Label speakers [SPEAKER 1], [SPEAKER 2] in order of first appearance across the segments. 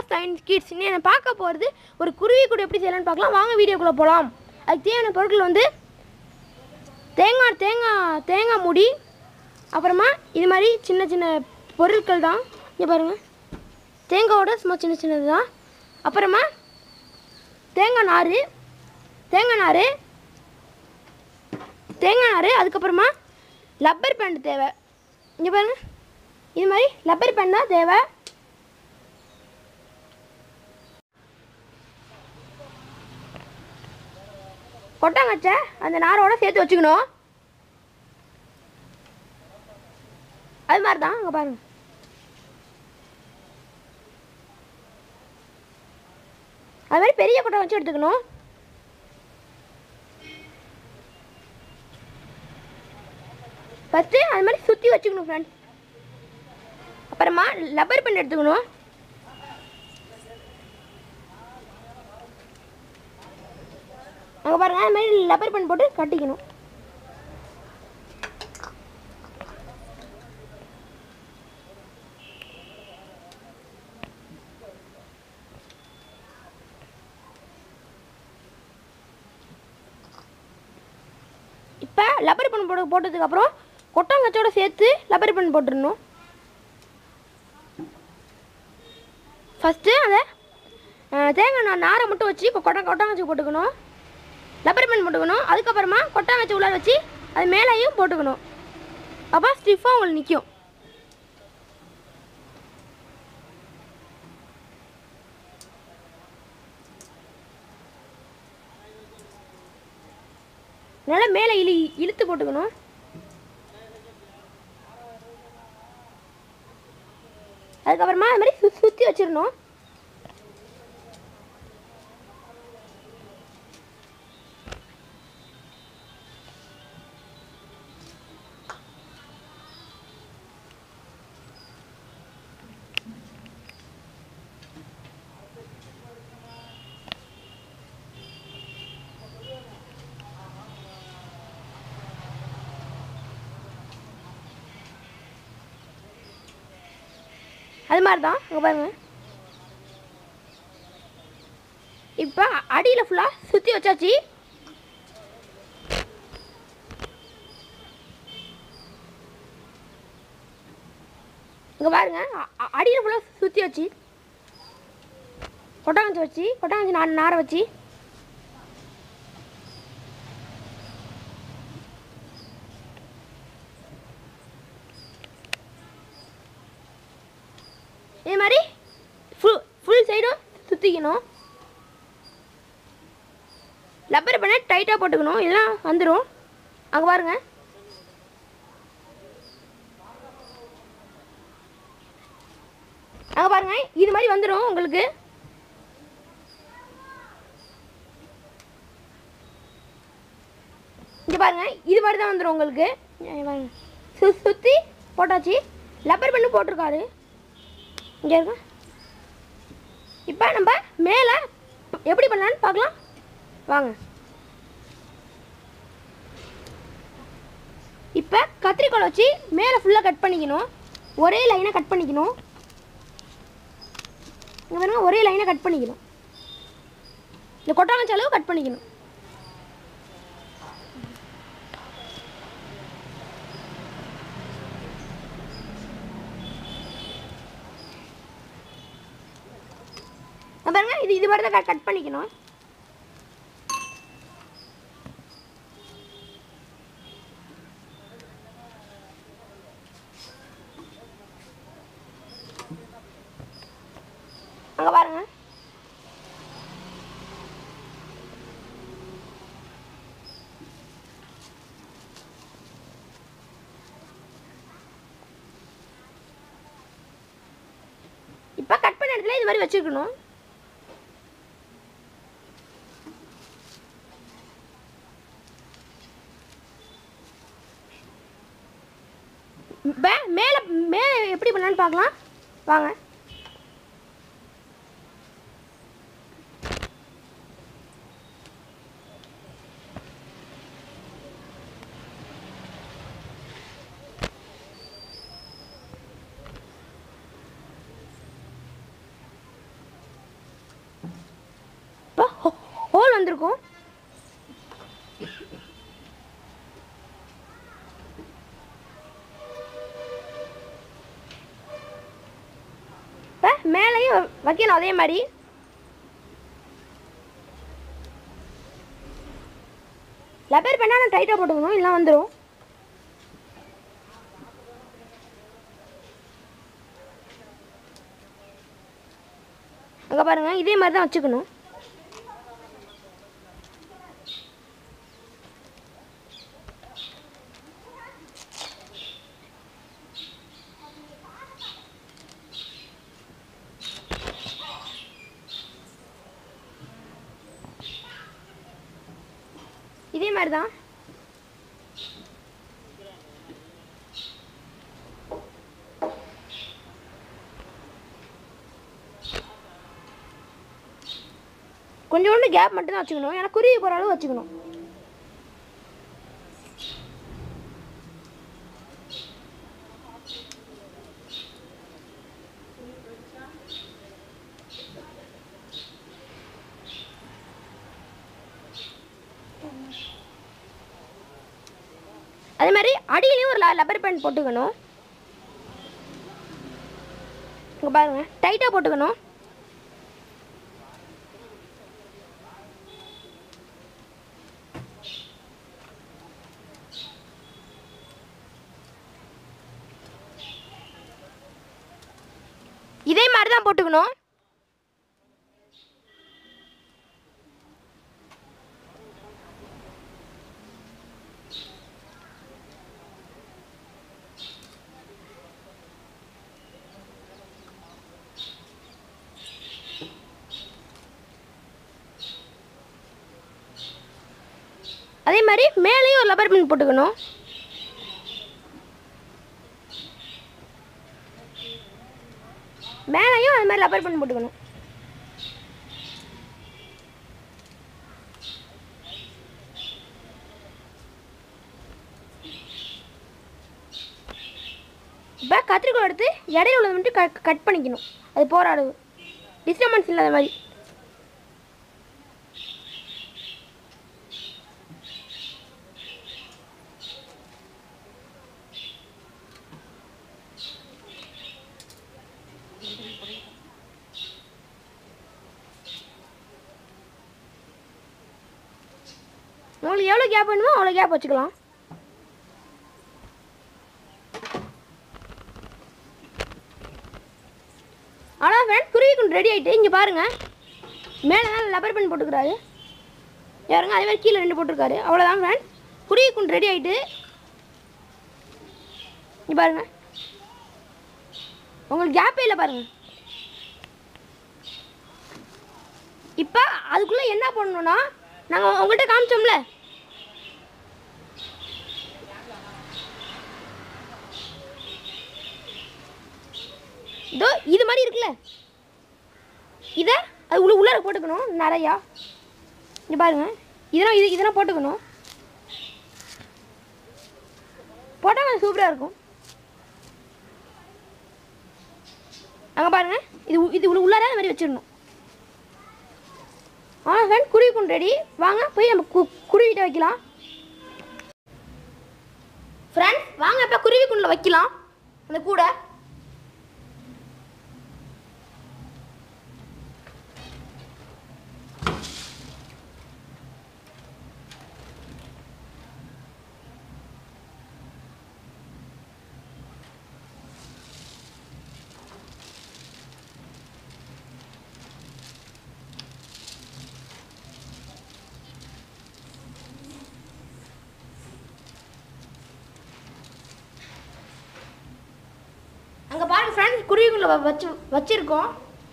[SPEAKER 1] Science kids என்ன பார்க்க போகிறது ஒரு குருவி கூட எப்படி செய்யலாம்னு பார்க்கலாம். வாங்க வீடியோக்குள்ளே போகலாம். அதுக்கு தேவையான பொருட்கள் வந்து தேங்காய் மூடி, அப்புறமா இது மாதிரி சின்ன சின்ன பொருட்கள் தான். இங்கே பாருங்கள், தேங்காயோட சும்மா சின்ன சின்னது தான். அப்புறமா தேங்காய் நார், அதுக்கப்புறமா லப்பர் பேண்ட் தேவை. இங்கே பாருங்கள், இது மாதிரி லப்பர் பேண்ட் தான் தேவை. கொட்டாங்கச்சை அந்த நாரோட சேர்த்து வச்சுக்கணும். அது மாதிரி தான். அங்கே பாருங்கள், அது மாதிரி பெரிய கொட்டை வச்சு எடுத்துக்கணும். ஃபஸ்ட்டு அது மாதிரி சுற்றி வச்சுக்கணும் ஃப்ரெண்ட்ஸ். அப்புறமா லப்பர் பேண்ட் எடுத்துக்கணும். அங்கே பாருங்கள், அது மாதிரி லப்பர் பேண்ட் போட்டு கட்டிக்கணும். இப்போ லப்பர் பேண்ட் போட்டதுக்கப்புறம் கொட்டாங்கச்சோட சேர்த்து லப்பர் பேண்ட் போட்டுடணும். ஃபஸ்ட்டு அதை தேங்காய் நாரை மட்டும் வச்சு கொட்டாங்கச்சி போட்டுக்கணும், லப்பர் பேண்ட் போட்டுக்கணும். அதுக்கப்புறமா கொட்டாங்கச்சி உள்ளார வச்சு அது மேலேயும் போட்டுக்கணும். அப்போ ஸ்டிஃபாக உங்களுக்கு நிற்கும். நல்லா மேலே இழுத்து போட்டுக்கணும். அதுக்கப்புறமா அது மாதிரி சுற்றி வச்சிடணும். அது மாதிரி தான். அங்கே பாருங்கள், இப்போ அடியில் ஃபுல்லாக சுற்றி வச்சாச்சு. இங்கே பாருங்கள், அடியில் ஃபுல்லாக சுற்றி வச்சு கொட்டாங்கச்சி நாரை வச்சு இது மாதிரி ஃபுல் சைடும் சுற்றிக்கணும். லப்பர் பண்ண டைட்டாக போட்டுக்கணும், இதெல்லாம் வந்துடும். அங்கே பாருங்கள், இது மாதிரி வந்துடும் உங்களுக்கு. இங்கே பாருங்கள், இது மாதிரி தான் வந்துடும் உங்களுக்கு. சுற்றி போட்டாச்சு, லப்பர் பண்ணு போட்டிருக்காரு. இங்கே இருக்கும். இப்போ நம்ம மேலே எப்படி பண்ணலான்னு பார்க்கலாம் வாங்க. இப்போ கத்திரிக்கோலை வச்சு மேலே ஃபுல்லாக கட் பண்ணிக்கணும். ஒரே லைனாக கட் பண்ணிக்கணும். இங்கே பாருங்க, ஒரே லைனாக கட் பண்ணிக்கணும். இந்த கொட்டாங்கச்சி அளவு கட் பண்ணிக்கணும். பாருங்க, இது மாதிரி தான் கட் பண்ணிக்கணும். அங்க பாருங்க, இப்ப கட் பண்ண இடத்துல இது மாதிரி வச்சிருக்கணும். மேலே எப்படி பண்ணலான்னு பார்க்கலாம் வாங்க. வந்திருக்கும். இப்போ மேலேயும் வைக்கணும் அதே மாதிரி. லப்பர் பேண்டை டைட்டாக போட்டுக்கணும், இல்லை வந்துடும். அங்கே பாருங்கள், இதே மாதிரி தான் வச்சுக்கணும். இதே மாதிரி தான். கொஞ்சோண்டு கேப் மட்டும் தான் வச்சுக்கணும், ஏன்னா குருவி போகிற அளவு வச்சுக்கணும். அதே மாதிரி அடியிலையும் ஒரு லப்பர் பேண்ட் போட்டுக்கணும். இங்கே பாருங்கள், டைட்டாக போட்டுக்கணும். இதே மாதிரி தான் போட்டுக்கணும். அதே மாதிரி மேலேயும் ஒரு லப்பர் பேண்ட் போட்டுக்கணும். மேலேயும் அது மாதிரி லப்பர் பேண்ட் போட்டுக்கணும். இப்போ கத்திரிக்கோள் எடுத்து இடையில உள்ளது மட்டும் கட் பண்ணிக்கணும். அது போகிற அளவு, டிஸ்டர்பன்ஸ் இல்லாத மாதிரி. உங்களுக்கு எவ்வளோ கேப் வேணுமோ அவ்வளோ கேப் வச்சுக்கலாம். ஆனால் ஃப்ரெண்ட், குருவி கூண்டு ரெடி ஆகிட்டு இங்கே பாருங்கள், மேலே தான் லப்பர் பேண்ட் போட்டுக்கிறாரு யாருங்க, அதே மாதிரி கீழே 2 போட்டிருக்காரு. அவ்வளோதான் ஃப்ரெண்ட், குருவி கூண்டு ரெடி ஆகிட்டு. இங்கே பாருங்கள், உங்களுக்கு கேப்பே இல்லை பாருங்கள். இப்போ அதுக்குள்ளே என்ன பண்ணணும்னா, நாங்கள் உங்கள்கிட்ட காமிச்சோம்ல, இதோ இது மாதிரி இருக்குல்ல, இதை அது உள்ளார போட்டுக்கணும் நிறையா. இங்கே பாருங்க, இதெல்லாம் போட்டுக்கணும். போட்டால் கொஞ்சம் சூப்பராக இருக்கும். அங்கே பாருங்க, இது உள்ளார அந்த மாதிரி வச்சிடணும். ஃப்ரெண்ட், குருவி கூண்டு ரெடி. வாங்க போய் நம்ம குருவிட்ட வைக்கலாம். ஃப்ரெண்ட்ஸ், வாங்க இப்போ குருவி கூண்டில் வைக்கலாம் அந்த கூடை. அங்கே பாருங்க ஃப்ரெண்ட்ஸ், குருவிக்குள்ளே வச்சிருக்கோம்.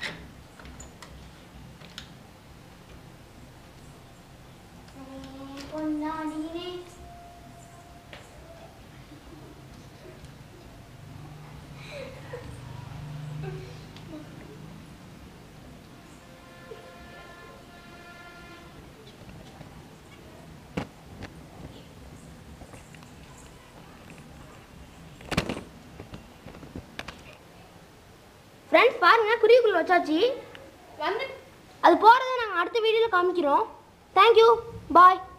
[SPEAKER 1] ஃப்ரெண்ட்ஸ் பாருங்க, குருவிக்குள்ளே வச்சாச்சு. அது போகிறத நாங்கள் அடுத்த வீடியோவில் காமிக்கிறோம். தேங்க்யூ பாய்.